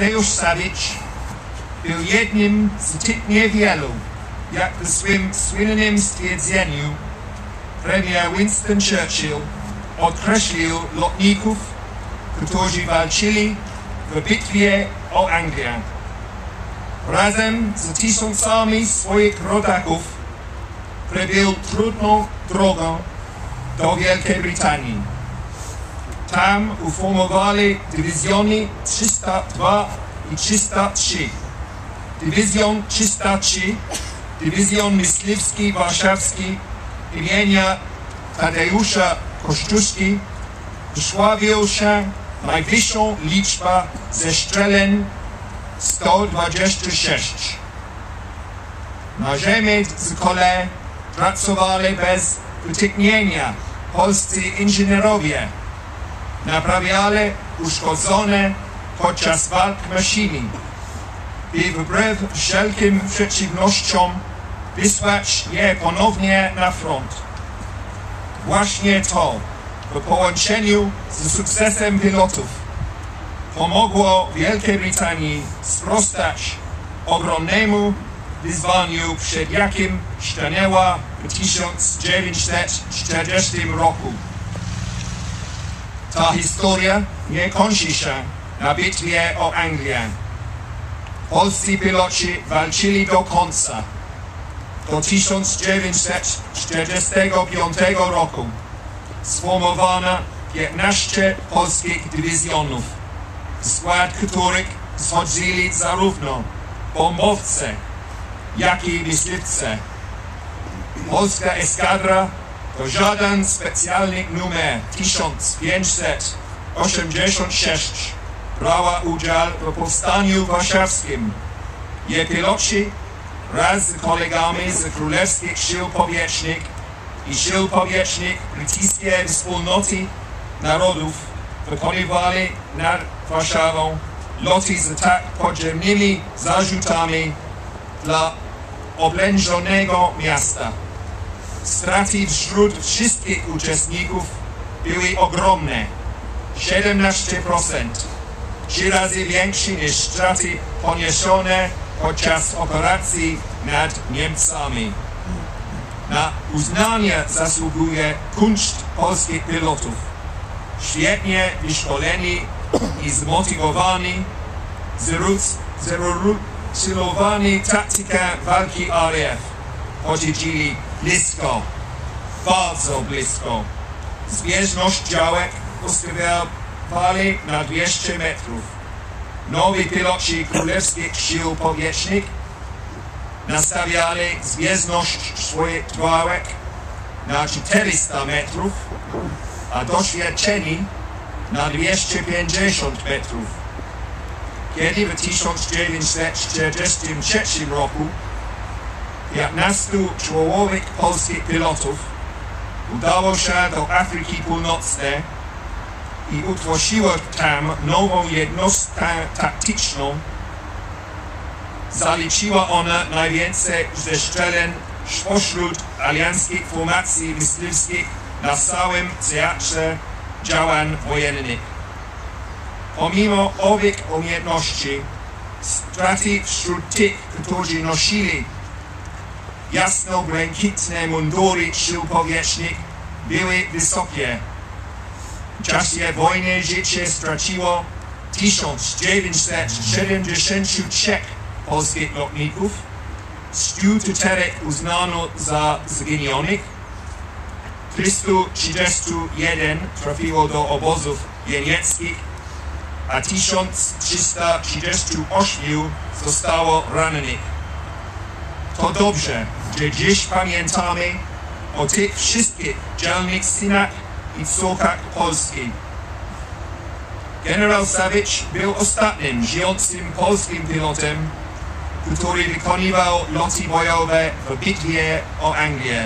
Tadeusz Savage był jednym z tych niewielu, jak w swym słynnym stwierdzeniu premier Winston Churchill określił lotników, którzy walczyli w bitwie o Anglię. Razem z tysiącami swoich rodaków przebył trudną drogę do Wielkiej Brytanii. Tam uformowali dywizjony 302 i 303. Dywizjon 303, dywizjon myśliwski warszawski imienia Tadeusza Kościuszki, wysławił się najwyższą liczbą zestrzeleń 126. Na ziemi z kolei pracowali bez wytchnienia polscy inżynierowie. Naprawiali uszkodzone podczas walk maszyny, by wbrew wszelkim przeciwnościom wysłać je ponownie na front. Właśnie to, w połączeniu z sukcesem pilotów, pomogło Wielkiej Brytanii sprostać ogromnemu wyzwaniu, przed jakim stanęła w 1940 roku. Ta historia nie kończy się na bitwie o Anglię. Polscy piloci walczyli do końca. Do 1945 roku sformowano 15 polskich dywizjonów, w skład których wchodzili zarówno bombowce, jak i myśliwce. Polska eskadra to żaden specjalny numer 1586 brała udział w powstaniu warszawskim. Jej piloci wraz z kolegami z Królewskich Sił Powietrznych i Sił Powietrznych Brytyjskiej Wspólnoty Narodów wykonywali nad Warszawą loty z tak podziemnymi zarzutami dla oblężonego miasta. Straty wśród wszystkich uczestników były ogromne. 17%, 3 razy większe niż straty poniesione podczas operacji nad Niemcami. Na uznanie zasługuje kunszt polskich pilotów. Świetnie wyszkoleni i zmotywowani, zrealizowani taktykę walki RAF. Chodzili blisko, bardzo blisko. Zbieżność działek ustawiali na 200 metrów. Nowi piloci Królewskich Sił Powietrznych nastawiali zbieżność swoich działek na 400 metrów, a doświadczeni na 250 metrów. Kiedy w 1943 roku 15 czołowych polskich pilotów udało się do Afryki Północnej i utworzyło tam nową jednostkę taktyczną, zaliczyła ona najwięcej zestrzeleń spośród alianckich formacji myśliwskich na całym teatrze działań wojennych. Pomimo owych umiejętności, straty wśród tych, którzy nosili jasno-błękitne mundury Sił Powietrznych, były wysokie. W czasie wojny życie straciło 1973 polskich lotników, 104 uznano za zaginionych, 331 trafiło do obozów jenieckich, a 1338 zostało rannych. To dobrze, że dziś pamiętamy o tych wszystkich dzielnych synach i córkach Polski. Generał Savage był ostatnim żyjącym polskim pilotem, który wykonywał loty bojowe w bitwie o Anglię.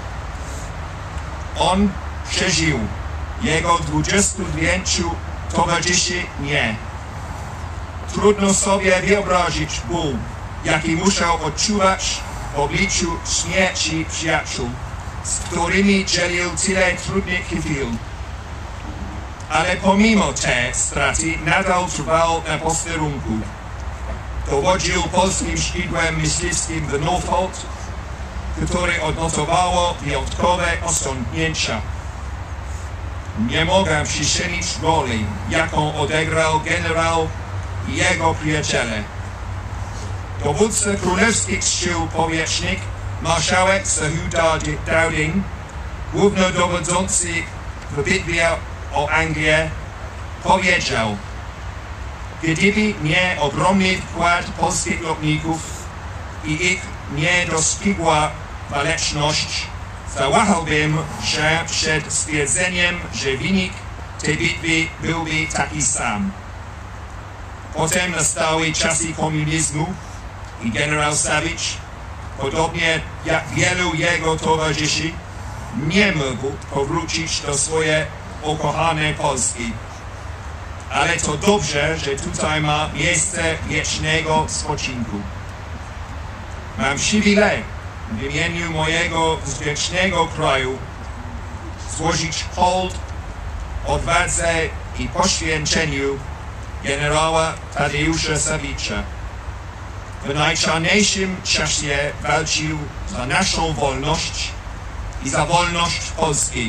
On przeżył, jego 29 towarzyszy nie. Trudno sobie wyobrazić ból, jaki musiał odczuwać w obliczu śmierci przyjaciół, z którymi dzielił tyle trudnych chwil. ale pomimo tej straty nadal trwał na posterunku. Dowodził polskim szkidłem myśliwskim w Norfolk, które odnotowało wyjątkowe osiągnięcia. Nie mogę przyczynić roli, jaką odegrał generał i jego przyjaciele. Dowódca królewskich sił powietrznych, marszałek Sir Hugh Dowding, głównodowodzący w bitwie o Anglię, powiedział: gdyby nie ogromny wkład polskich lotników i ich niedościgła waleczność, zawahałbym się przed stwierdzeniem, że wynik tej bitwy byłby taki sam. Potem nastały czasy komunizmu i generał Savage, podobnie jak wielu jego towarzyszy, nie mógł powrócić do swojej ukochanej Polski. Ale to dobrze, że tutaj ma miejsce wiecznego spoczynku. Mam przywilej w imieniu mojego wdzięcznego kraju złożyć hołd odwadze i poświęceniu generała Tadeusza Savage'a. W najczarniejszym czasie walczył za naszą wolność i za wolność Polski.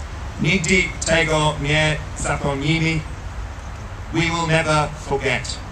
Nigdy tego nie zapomnimy. We will never forget.